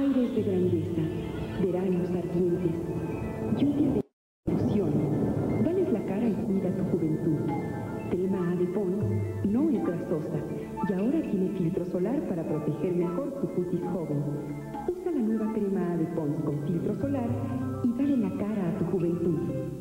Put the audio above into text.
Aires de grandeza, veranos ardientes, lluvia de ilusión. Dales la cara y cuida tu juventud. Crema A de Pond's no es grasosa y ahora tiene filtro solar para proteger mejor tu cutis joven. Usa la nueva crema A de Pond's con filtro solar y dale la cara a tu juventud.